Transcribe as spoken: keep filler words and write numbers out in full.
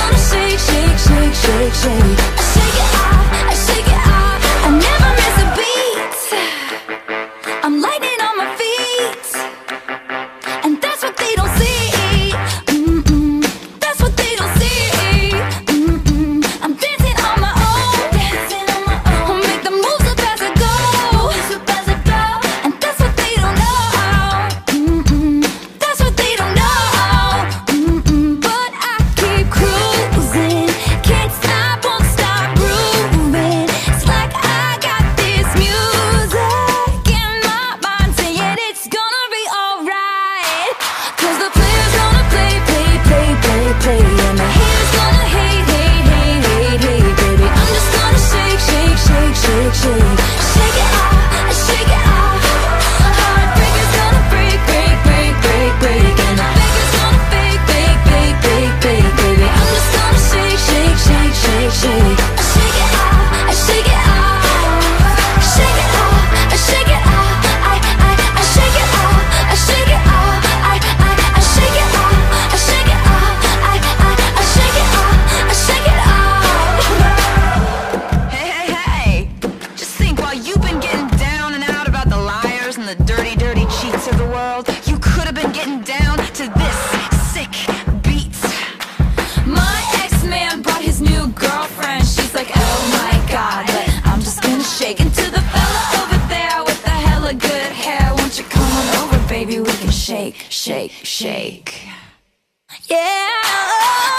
gonna shake, shake, shake, shake, shake. I shake it off, I shake it off. I never miss a beat. I'm lightning on my feet, and that's what they don't see. Mm-mm. That's what they don't see. Mm-mm. I'm dancing on my own, dancing on my own. Make the moves up as I go, moves up as I go. And that's what they don't know. Mm-mm. That's what they don't know. Mm-mm. But I keep cruising, can't stop, won't stop grooving. It's like I got this music in my mind saying it's gonna be alright. Cause the player's gonna play, play, play, play, play. And the haters gonna hate, hate, hate, hate, hate, baby. I'm just gonna shake, shake, shake, shake, shake. Shake it off, I shake it off. Heartbreaker's gonna break, break, break, break, break. And the faker's gonna fake, fake, fake, fake, fake, baby. I'm just gonna shake, shake, shake, shake, shake. I shake it off, I shake it off. Shake it off, I shake it off. I, I, I shake it off, I shake it off. I, I, I shake it off, I shake it off. I, I, I shake it off, I shake it off. Hey, hey, hey! Just think, while you've been getting down and out about the liars and the dirty, dirty cheats of the world, you could have been getting down to this sick beat. My ex-man brought his new girlfriend. She's like, oh my god, but I'm just gonna shake into the fella over there with the hella good hair. Won't you come on over, baby? We can shake, shake, shake. Yeah.